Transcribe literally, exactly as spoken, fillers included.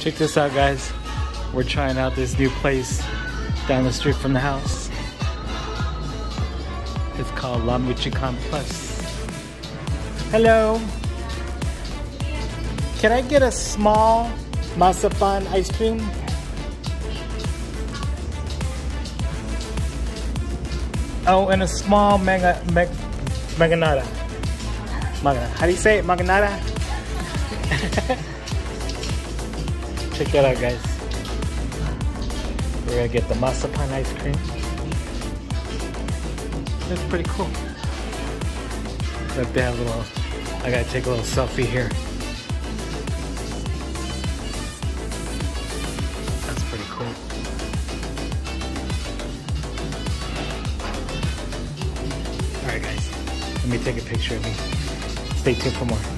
Check this out, guys. We're trying out this new place down the street from the house. It's called La Michoacana Plus. Hello. Can I get a small mazapan ice cream? Oh, and a small mega, meg, maganada. Maganada. How do you say it? Maganada? Check that out, guys. We're gonna get the mazapan ice cream. That's pretty cool. Like they have a little, I gotta take a little selfie here. That's pretty cool. Alright guys, let me take a picture of me. Stay tuned for more.